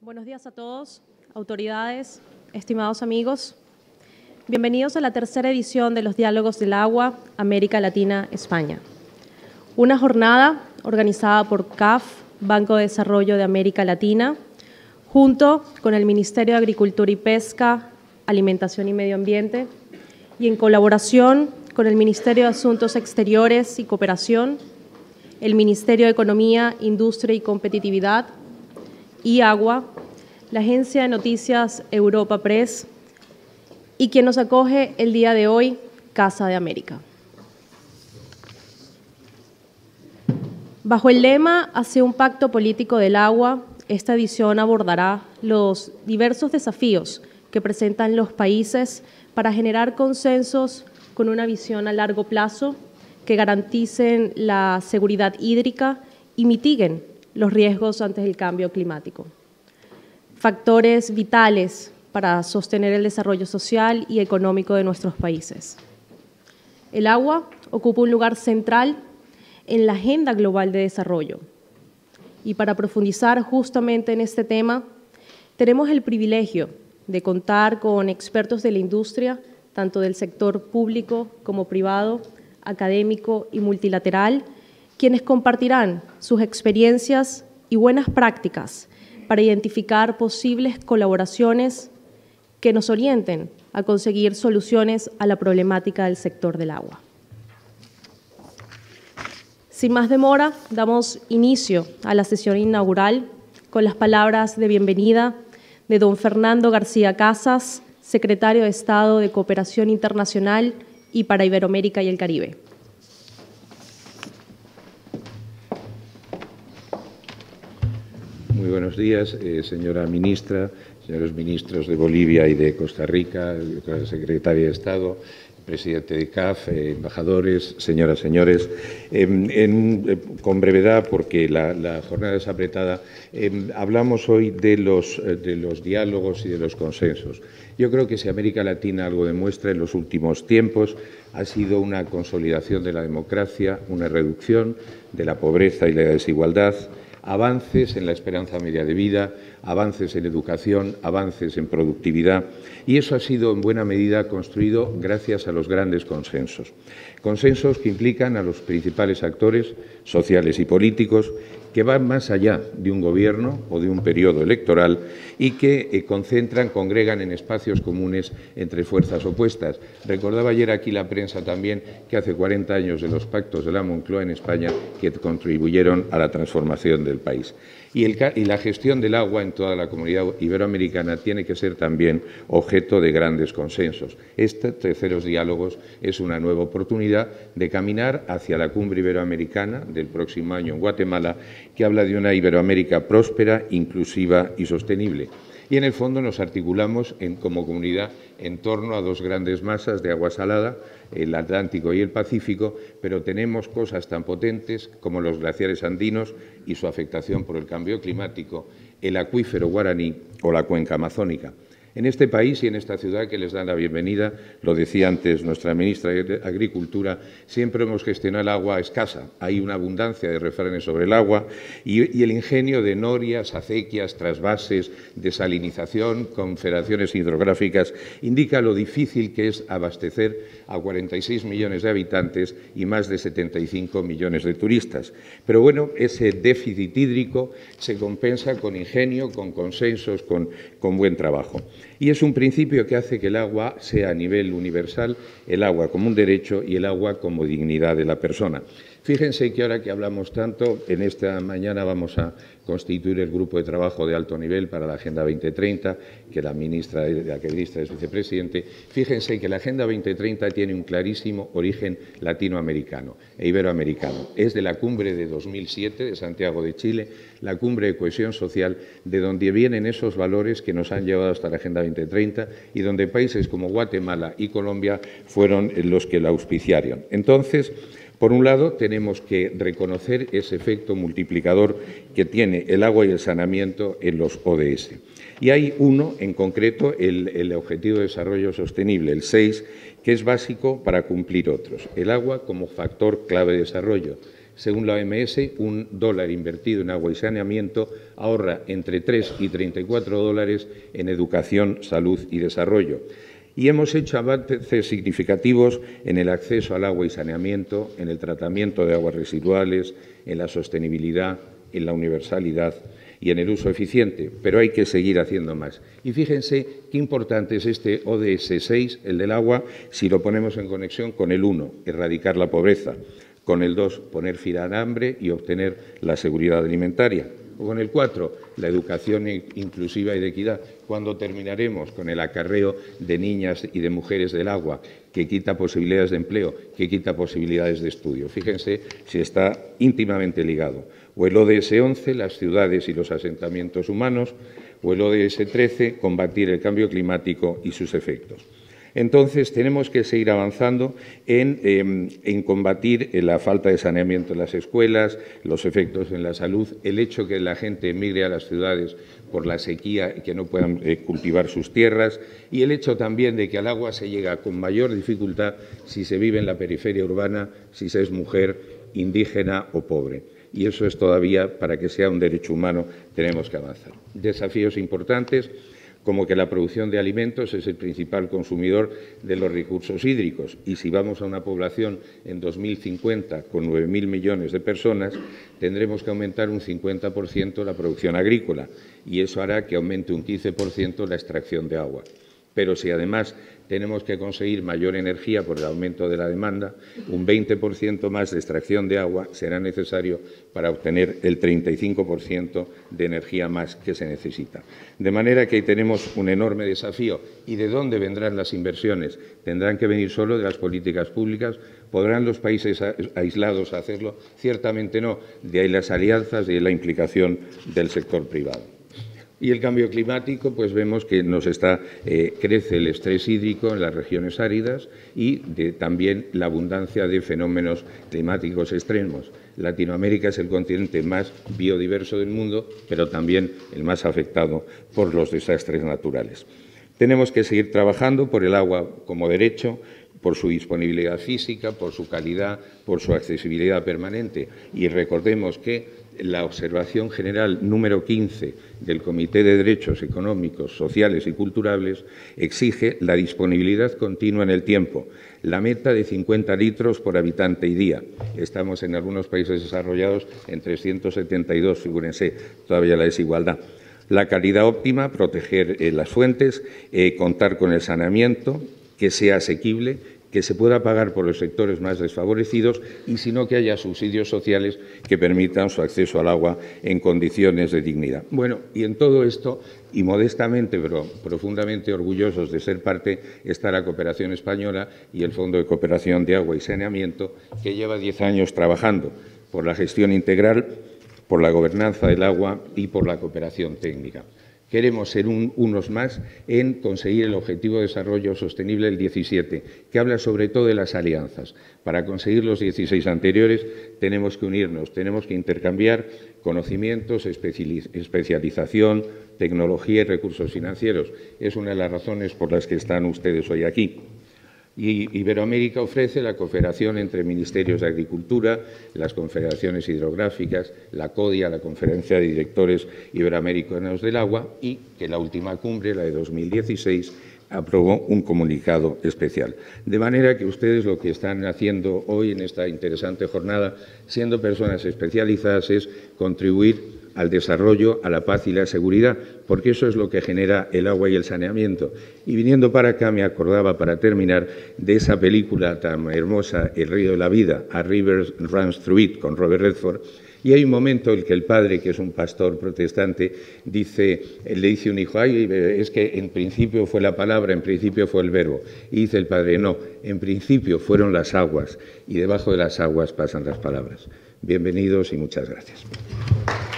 Buenos días a todos, autoridades, estimados amigos. Bienvenidos a la tercera edición de los Diálogos del Agua, América Latina, España. Una jornada organizada por CAF, Banco de Desarrollo de América Latina, junto con el Ministerio de Agricultura y Pesca, Alimentación y Medio Ambiente, y en colaboración con el Ministerio de Asuntos Exteriores y Cooperación, el Ministerio de Economía, Industria y Competitividad, y Agua, la agencia de noticias Europa Press y quien nos acoge el día de hoy, Casa de América. Bajo el lema Hacia un pacto político del agua, esta edición abordará los diversos desafíos que presentan los países para generar consensos con una visión a largo plazo que garanticen la seguridad hídrica y mitiguen los riesgos ante el cambio climático. Factores vitales para sostener el desarrollo social y económico de nuestros países. El agua ocupa un lugar central en la agenda global de desarrollo. Y para profundizar justamente en este tema, tenemos el privilegio de contar con expertos de la industria, tanto del sector público como privado, académico y multilateral, quienes compartirán sus experiencias y buenas prácticas para identificar posibles colaboraciones que nos orienten a conseguir soluciones a la problemática del sector del agua. Sin más demora, damos inicio a la sesión inaugural con las palabras de bienvenida de don Fernando García Casas, secretario de Estado de Cooperación Internacional y para Iberoamérica y el Caribe. Muy buenos días, señora ministra, señores ministros de Bolivia y de Costa Rica, secretaria de Estado, presidente de CAF, embajadores, señoras, señores. Con brevedad, porque la jornada es apretada, hablamos hoy de los diálogos y de los consensos. Yo creo que si América Latina algo demuestra en los últimos tiempos ha sido una consolidación de la democracia, una reducción de la pobreza y la desigualdad, avances en la esperanza media de vida, avances en educación, avances en productividad, y eso ha sido en buena medida construido gracias a los grandes consensos. Consensos que implican a los principales actores sociales y políticos, que van más allá de un gobierno o de un periodo electoral y que concentran, congregan en espacios comunes entre fuerzas opuestas. Recordaba ayer aquí la prensa también que hace 40 años de los pactos de la Moncloa en España que contribuyeron a la transformación del país. Y la gestión del agua en toda la comunidad iberoamericana tiene que ser también objeto de grandes consensos. Terceros diálogos es una nueva oportunidad de caminar hacia la cumbre iberoamericana del próximo año en Guatemala, que habla de una Iberoamérica próspera, inclusiva y sostenible. Y en el fondo nos articulamos como comunidad en torno a dos grandes masas de agua salada, el Atlántico y el Pacífico, pero tenemos cosas tan potentes como los glaciares andinos y su afectación por el cambio climático, el acuífero guaraní o la cuenca amazónica. En este país y en esta ciudad que les dan la bienvenida, lo decía antes nuestra ministra de Agricultura, siempre hemos gestionado el agua escasa. Hay una abundancia de refranes sobre el agua y el ingenio de norias, acequias, trasvases, desalinización, confederaciones hidrográficas, indica lo difícil que es abastecer a 46 millones de habitantes y más de 75 millones de turistas. Pero bueno, ese déficit hídrico se compensa con ingenio, con consensos, con buen trabajo. Y es un principio que hace que el agua sea a nivel universal, el agua como un derecho y el agua como dignidad de la persona. Fíjense que ahora que hablamos tanto, en esta mañana vamos a constituir el grupo de trabajo de alto nivel para la Agenda 2030, que la ministra es vicepresidente. Fíjense que la Agenda 2030 tiene un clarísimo origen latinoamericano e iberoamericano. Es de la cumbre de 2007 de Santiago de Chile, la cumbre de cohesión social, de donde vienen esos valores que nos han llevado hasta la Agenda 2030 y donde países como Guatemala y Colombia fueron los que la auspiciaron. Entonces, por un lado, tenemos que reconocer ese efecto multiplicador que tiene el agua y el saneamiento en los ODS. Y hay uno, en concreto, el Objetivo de Desarrollo Sostenible, el 6, que es básico para cumplir otros. El agua como factor clave de desarrollo. Según la OMS, $1 invertido en agua y saneamiento ahorra entre 3 y 34 dólares en educación, salud y desarrollo. Y hemos hecho avances significativos en el acceso al agua y saneamiento, en el tratamiento de aguas residuales, en la sostenibilidad, en la universalidad y en el uso eficiente, pero hay que seguir haciendo más. Y fíjense qué importante es este ODS 6, el del agua, si lo ponemos en conexión con el 1, erradicar la pobreza, con el 2, poner fin al hambre y obtener la seguridad alimentaria, o con el 4, la educación inclusiva y de equidad. Cuando terminaremos con el acarreo de niñas y de mujeres del agua, que quita posibilidades de empleo, que quita posibilidades de estudio. Fíjense si está íntimamente ligado. O el ODS 11, las ciudades y los asentamientos humanos, o el ODS 13, combatir el cambio climático y sus efectos. Entonces, tenemos que seguir avanzando en combatir la falta de saneamiento en las escuelas, los efectos en la salud, el hecho que la gente emigre a las ciudades por la sequía y que no puedan cultivar sus tierras, y el hecho también de que al agua se llega con mayor dificultad si se vive en la periferia urbana, si se es mujer, indígena o pobre. Y eso es todavía, para que sea un derecho humano, tenemos que avanzar. Desafíos importantes, como que la producción de alimentos es el principal consumidor de los recursos hídricos y si vamos a una población en 2050 con 9.000 millones de personas, tendremos que aumentar un 50% la producción agrícola y eso hará que aumente un 15% la extracción de agua. Pero si además tenemos que conseguir mayor energía por el aumento de la demanda, un 20% más de extracción de agua será necesario para obtener el 35% de energía más que se necesita. De manera que ahí tenemos un enorme desafío. ¿Y de dónde vendrán las inversiones? ¿Tendrán que venir solo de las políticas públicas? ¿Podrán los países aislados hacerlo? Ciertamente no. De ahí las alianzas y la implicación del sector privado. Y el cambio climático, pues vemos que crece el estrés hídrico en las regiones áridas y también la abundancia de fenómenos climáticos extremos. Latinoamérica es el continente más biodiverso del mundo, pero también el más afectado por los desastres naturales. Tenemos que seguir trabajando por el agua como derecho, por su disponibilidad física, por su calidad, por su accesibilidad permanente. Y recordemos que la observación general número 15 del Comité de Derechos Económicos, Sociales y Culturales exige la disponibilidad continua en el tiempo, la meta de 50 litros por habitante y día. Estamos en algunos países desarrollados en 372, figúrense, todavía la desigualdad. La calidad óptima, proteger las fuentes, contar con el saneamiento, que sea asequible, que se pueda pagar por los sectores más desfavorecidos y, si no, que haya subsidios sociales que permitan su acceso al agua en condiciones de dignidad. Bueno, y en todo esto, y modestamente, pero profundamente orgullosos de ser parte, está la Cooperación Española y el Fondo de Cooperación de Agua y Saneamiento, que lleva 10 años trabajando por la gestión integral, por la gobernanza del agua y por la cooperación técnica. Queremos ser unos más en conseguir el Objetivo de Desarrollo Sostenible del 17, que habla sobre todo de las alianzas. Para conseguir los 16 anteriores tenemos que unirnos, tenemos que intercambiar conocimientos, especialización, tecnología y recursos financieros. Es una de las razones por las que están ustedes hoy aquí. Y Iberoamérica ofrece la cooperación entre ministerios de Agricultura, las confederaciones hidrográficas, la CODIA, la Conferencia de Directores Iberoamericanos del Agua, y que la última cumbre, la de 2016, aprobó un comunicado especial. De manera que ustedes lo que están haciendo hoy en esta interesante jornada, siendo personas especializadas, es contribuir al desarrollo, a la paz y la seguridad, porque eso es lo que genera el agua y el saneamiento. Y viniendo para acá me acordaba, para terminar, de esa película tan hermosa, El río de la vida, A River Runs Through It, con Robert Redford, y hay un momento en el que el padre, que es un pastor protestante, le dice a un hijo, ay, es que en principio fue la palabra, en principio fue el verbo. Y dice el padre, no, en principio fueron las aguas, y debajo de las aguas pasan las palabras. Bienvenidos y muchas gracias.